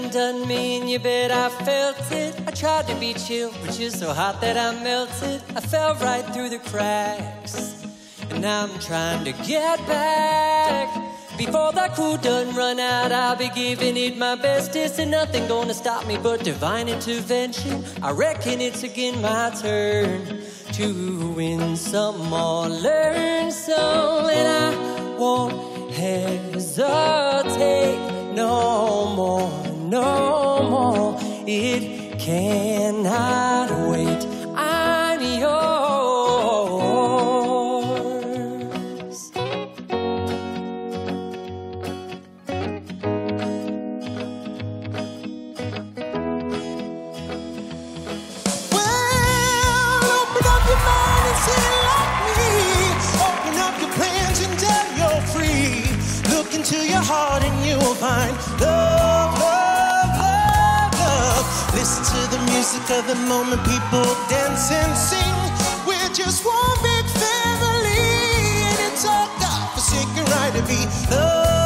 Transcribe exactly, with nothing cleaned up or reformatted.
undone me, and you bet I felt it. I tried to be chill, but you're so hot that I melted. I fell right through the cracks, and now I'm trying to get back. Before that cool done run out, I'll be giving it my bestest, and nothing gonna stop me but divine intervention. I reckon it's again my turn to win some or learn some, and I won't hesitate no more, no more. It cannot wait. I'm yours. Well, open up your mind and see it like me. Open up your plans and tell you're free. Look into your heart and you'll find love, love, love, love. Listen to the music of the moment, people dance and sing. We're just one big family, and it's our God-forsaken right to be loved.